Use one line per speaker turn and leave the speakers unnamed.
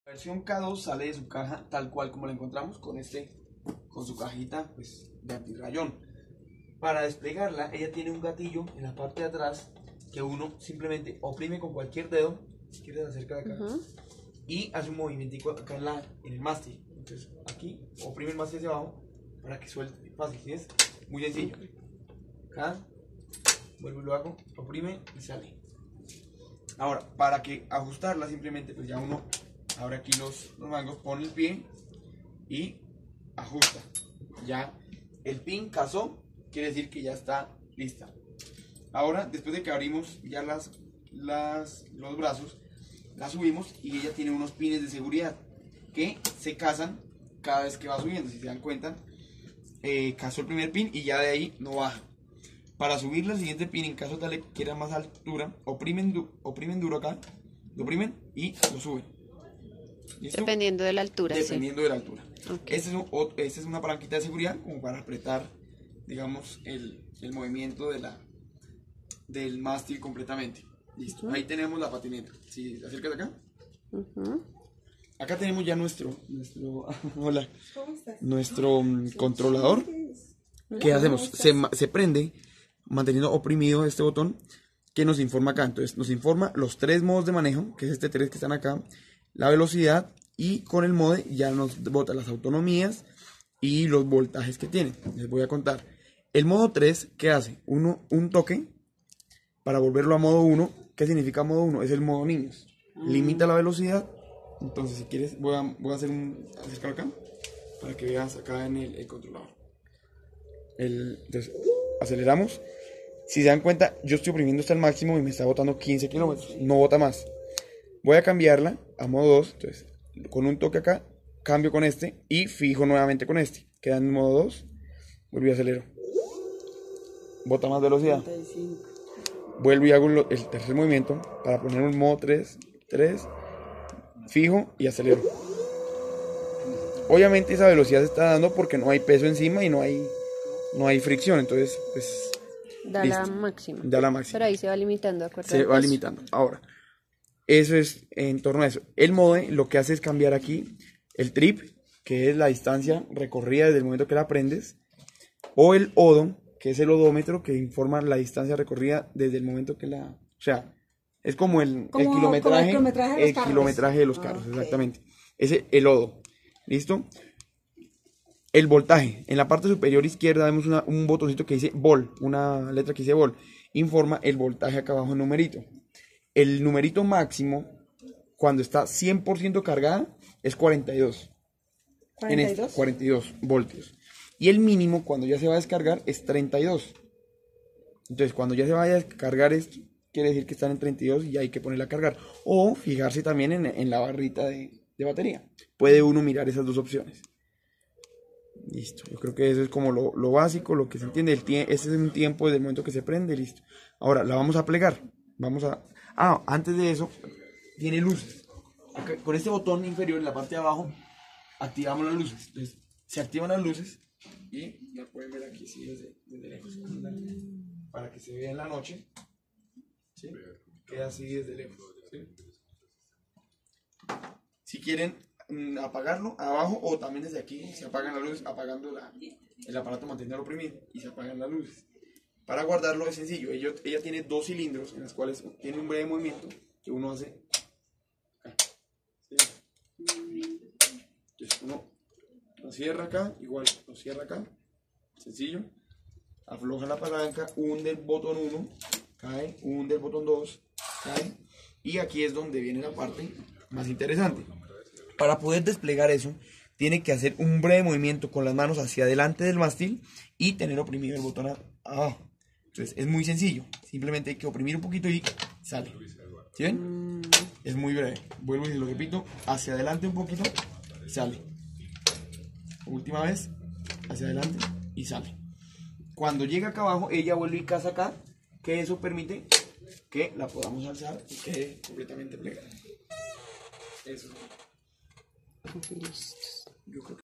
La versión K2 sale de su caja tal cual como la encontramos, con su cajita pues, de antirrayón. Para desplegarla, ella tiene un gatillo en la parte de atrás que uno simplemente oprime con cualquier dedo, si quieres acercar acá, y hace un movimiento acá en el mástil. Entonces aquí oprime el mástil hacia abajo para que suelte fácil, ¿sí es? Muy sencillo. Acá, vuelvo y lo hago, oprime y sale. Ahora, para que ajustarla simplemente pues ya uno abre aquí los mangos, pone el pie y ajusta. Ya el pin casó, quiere decir que ya está lista. Ahora, después de que abrimos ya los brazos, la subimos y ella tiene unos pines de seguridad que se casan cada vez que va subiendo. Si se dan cuenta, casó el primer pin y ya de ahí no baja. Para subirle al siguiente pin, en caso tal que quiera más altura, oprimen duro acá, lo oprimen y lo suben. ¿Listo?
Dependiendo de la altura.
Dependiendo de la altura.
Okay.
Esta es una palanquita de seguridad como para apretar, digamos, el movimiento del mástil completamente. Listo. Ahí tenemos la patineta. Si te acercas acá. Acá tenemos ya nuestro hola, nuestro controlador. ¿Qué hacemos? Se prende manteniendo oprimido este botón que nos informa acá. Entonces nos informa los 3 modos de manejo, que es este 3 que están acá, la velocidad, y con el mode ya nos bota las autonomías y los voltajes que tiene. Les voy a contar. El modo 3, ¿qué hace? Un toque para volverlo a modo 1. ¿Qué significa modo 1? Es el modo niños. Limita la velocidad. Entonces si quieres voy a hacer acercar acá para que veas acá en el controlador. Entonces aceleramos. Si se dan cuenta, yo estoy oprimiendo hasta el máximo y me está botando 15 kilómetros. No bota más. Voy a cambiarla a modo 2. Entonces, con un toque acá, cambio con este y fijo nuevamente con este. Queda en modo 2. Vuelvo y acelero. Bota más velocidad. 35. Vuelvo y hago el tercer movimiento para poner un modo 3. Fijo y acelero. Obviamente esa velocidad se está dando porque no hay peso encima y no hay fricción. Entonces, pues...
Da la máxima.
Da la máxima.
Pero ahí se va limitando, ¿de acuerdo?
Se va limitando. Ahora, eso es en torno a eso. El mode lo que hace es cambiar aquí el trip, que es la distancia recorrida desde el momento que la prendes, o el odo, que es el odómetro, que informa la distancia recorrida desde el momento que la... O sea, es como el kilometraje de los carros, exactamente. Ese el odo. ¿Listo? El voltaje. En la parte superior izquierda vemos un botoncito que dice vol, una letra que dice vol. Informa el voltaje acá abajo en numerito. El numerito máximo, cuando está 100% cargada, es 42. ¿42? 42 voltios. Y el mínimo, cuando ya se va a descargar, es 32. Entonces, cuando ya se vaya a descargar esto, quiere decir que están en 32 y hay que ponerla a cargar. O fijarse también en la barrita de batería. Puede uno mirar esas dos opciones. Listo, yo creo que eso es como lo básico, lo que se entiende. Este es un tiempo desde el momento que se prende, listo. Ahora, la vamos a plegar. Antes de eso, tiene luces. Okay, con este botón inferior en la parte de abajo, activamos las luces. Entonces, se activan las luces y la pueden ver aquí, sí, desde lejos. Para que se vea en la noche. ¿Sí? Queda así desde lejos. ¿Sí? Si quieren apagarlo abajo o también desde aquí se apagan las luces apagando el aparato mantenerlo oprimido y se apagan las luces. Para guardarlo es sencillo. Ella tiene 2 cilindros en los cuales tiene un breve movimiento que uno hace acá. ¿Sí? Entonces uno lo cierra acá, igual lo cierra acá, sencillo. Afloja la palanca, hunde el botón 1, cae, hunde el botón 2, cae. Y aquí es donde viene la parte más interesante. Para poder desplegar eso, tiene que hacer un breve movimiento con las manos hacia adelante del mástil y tener oprimido el botón abajo. Entonces es muy sencillo, simplemente hay que oprimir un poquito y sale. ¿Sí ven? Es muy breve. Vuelvo y lo repito, hacia adelante un poquito, sale. Última vez, hacia adelante y sale. Cuando llega acá abajo, ella vuelve y casa acá, que eso permite que la podamos alzar y quede completamente plegada. Eso.
Listos.
Yo creo que